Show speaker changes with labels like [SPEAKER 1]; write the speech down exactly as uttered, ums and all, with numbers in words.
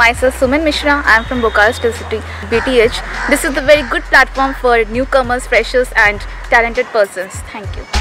[SPEAKER 1] myself Suman Mishra. I am from Bokaro City, B T H. This is a very good platform for newcomers, freshers and talented persons. Thank you.